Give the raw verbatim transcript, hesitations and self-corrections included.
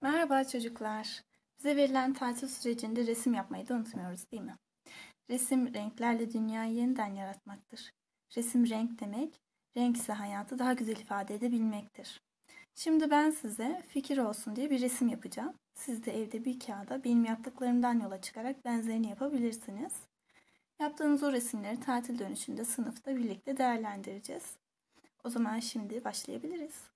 Merhaba çocuklar. Bize verilen tatil sürecinde resim yapmayı da unutmuyoruz, değil mi? Resim renklerle dünyayı yeniden yaratmaktır. Resim renk demek, renk ise hayatı daha güzel ifade edebilmektir. Şimdi ben size fikir olsun diye bir resim yapacağım. Siz de evde bir kağıda benim yaptıklarımdan yola çıkarak benzerini yapabilirsiniz. Yaptığınız o resimleri tatil dönüşünde sınıfta birlikte değerlendireceğiz. O zaman şimdi başlayabiliriz.